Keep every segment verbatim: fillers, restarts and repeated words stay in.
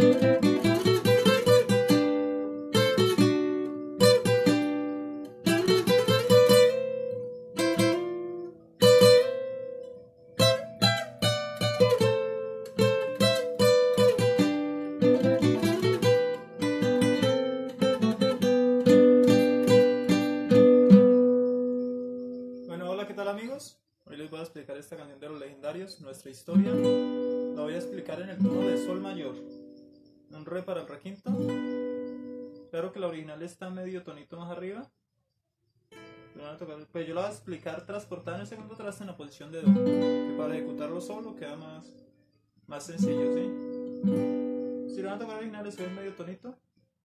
Amigos, hoy les voy a explicar esta canción de Los Legendarios, nuestra historia. La voy a explicar en el tono de sol mayor, un re para el re quinto. Claro que la original está medio tonito más arriba, pero yo la voy a explicar transportada en el segundo traste en la posición de do, que para ejecutarlo solo queda más, más sencillo, ¿sí? Si lo van a tocar original, es medio tonito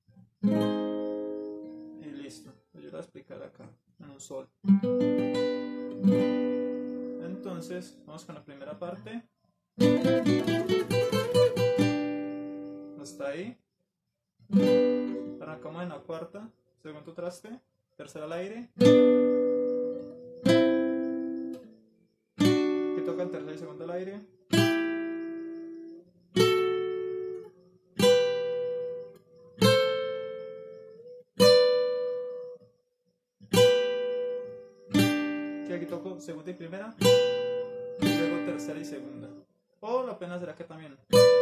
y listo. Yo la voy a explicar acá en un sol. Entonces vamos con la primera parte hasta ahí, arrancamos en la cuarta, segundo traste, tercera al aire, aquí toca el tercer y segundo al aire, y aquí toco segunda y primera, y luego tercera y segunda, o la pena será que también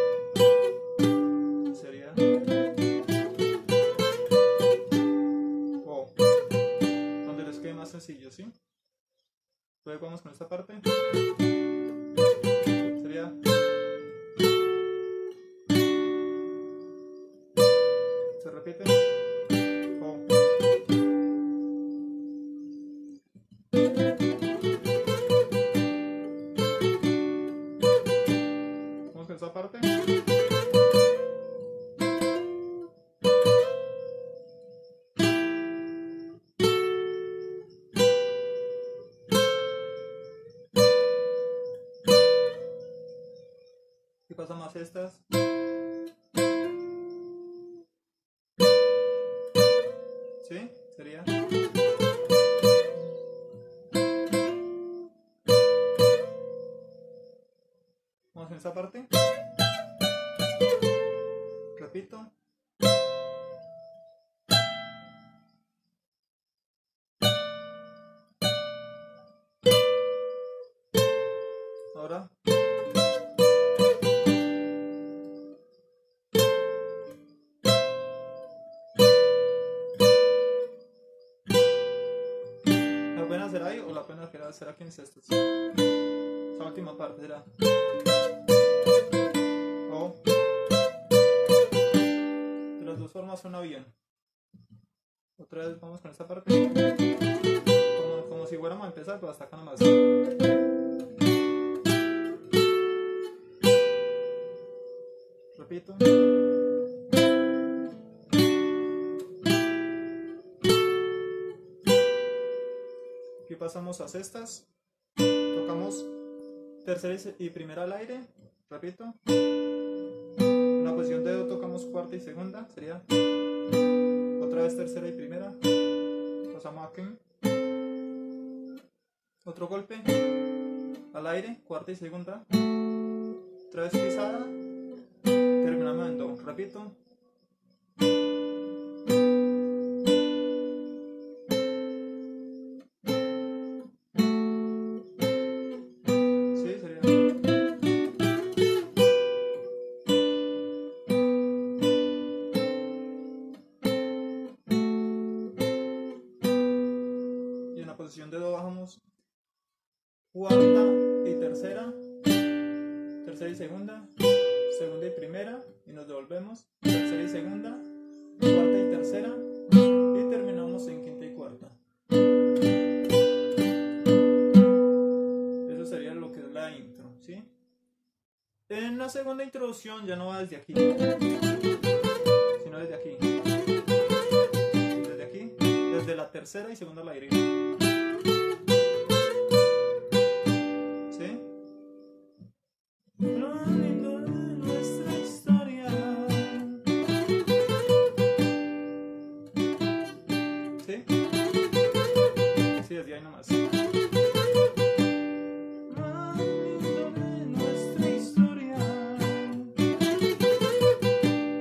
sería o donde les quede más sencillo, ¿sí? Luego vamos con esta parte, sería se repite o. Vamos con esta parte. ¿Qué pasa más estas? ¿Sí? Sería. Vamos en esta parte. Repito. Ahora. La pena será ahí o la pena será aquí en sextas. Esa última parte será. O. De las dos formas suena bien. Otra vez vamos con esta parte. Como, como si fuéramos a empezar, pero hasta acá nomás. Repito. Aquí pasamos a sextas. Tocamos tercera y primera al aire. Repito. En la posición de do tocamos cuarta y segunda. Sería otra vez tercera y primera. Pasamos aquí. Otro golpe al aire, cuarta y segunda. Otra vez pisada. Terminamos en do. Repito. Sí, sería. Y en la posición de do bajamos cuarta y tercera, tercera y segunda, segunda y primera, y nos devolvemos, tercera y segunda, cuarta y tercera, y terminamos en quinta y cuarta. Eso sería lo que es la intro, ¿sí? En la segunda introducción ya no va desde aquí, sino desde aquí. Desde aquí, desde la tercera y segunda al aire. ¿Sí? Lo lindo de nuestra historia. ¿Sí? Sí, desde ahí nomás. Lo lindo de nuestra historia.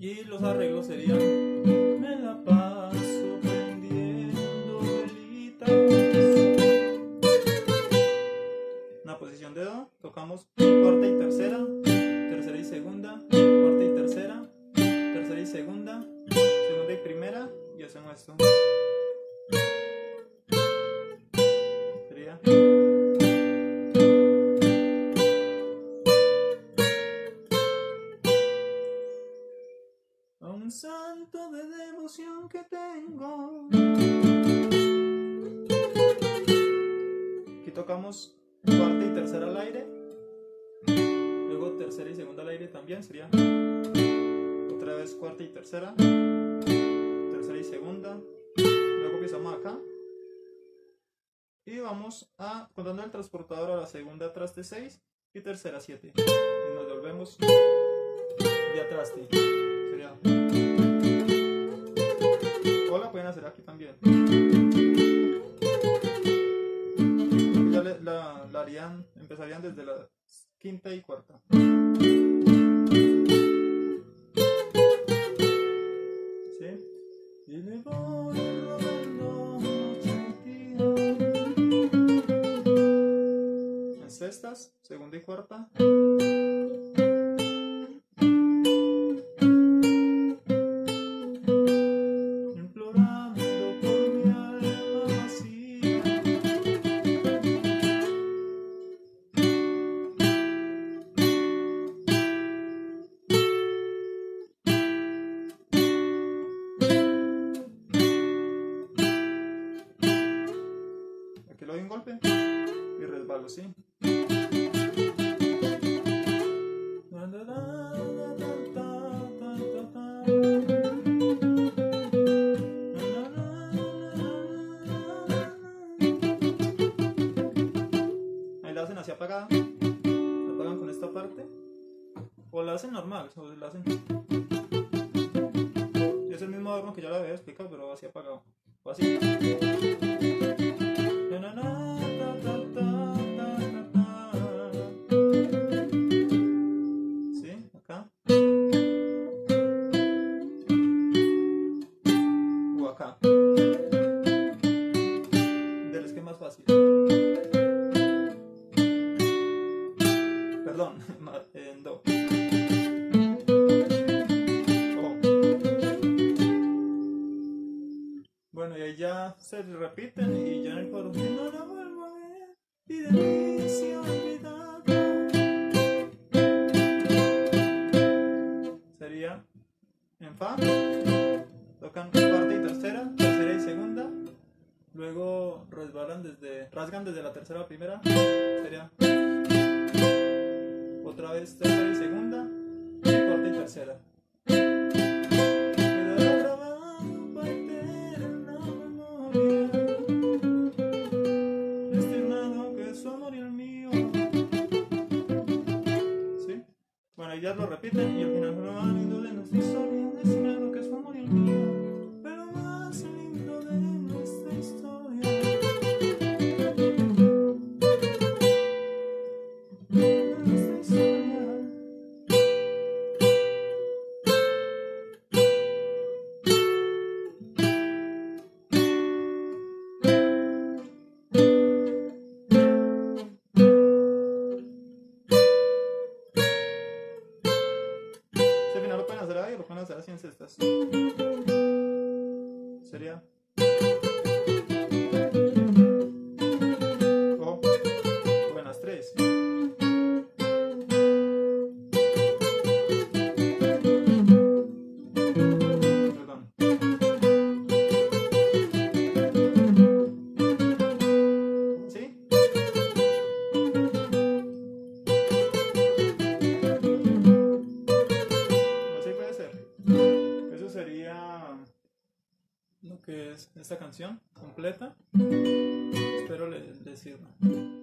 Y los arreglos serían: me la paso prendiendo velitas. Una posición de do, tocamos cuarta y tercera, tercera y segunda, cuarta y tercera, tercera y segunda, segunda y primera, y hacemos esto. Sería a un santo de devoción que tengo. Aquí tocamos cuarta y tercera al aire, luego tercera y segunda al aire también, sería otra vez cuarta y tercera, tercera y segunda, luego pisamos acá y vamos a, contando el transportador, a la segunda traste seis y tercera siete, y nos volvemos de traste, sería, o la pueden hacer aquí también. Ya le, la, la harían, empezarían desde la quinta y cuarta. ¿Sí? Y le voy robando noche y día. En sextas, segunda y cuarta. Implorando por mi alma vacía. Aquí le doy un golpe y resbalo, ¿sí? Ahí la hacen así apagada, la apagan con esta parte, o la hacen normal, o la hacen... Es el mismo adorno que ya lo había explicado, pero así apagado, o así. ¿Sí? Acá. O acá. Del esquema más fácil. Perdón, en do. Oh. Bueno, y ahí ya se repiten y ya en el coro. No la vuelvo a ver y de mí se ha olvidado. Sería en fa, tocan cuarta y tercera, tercera y segunda, luego resbalan desde, rasgan desde la tercera a primera, sería otra vez tercera y segunda, y cuarta y tercera. Quedará grabado para eterna memoria, destinado que su amor y el mío. ¿Sí? Bueno, ahí ya lo repiten y al final lo más lindo de nuestra historia, destinado que su amor y el mío, pero más lindo de nuestra historia. De nuestra historia. Si al final lo pueden hacer ahí o lo pueden hacer así en cestas. Sería. O buenas tres. Perdón. ¿Sí? Así puede ser. Eso sería lo que es esta canción completa. Espero les, les sirva.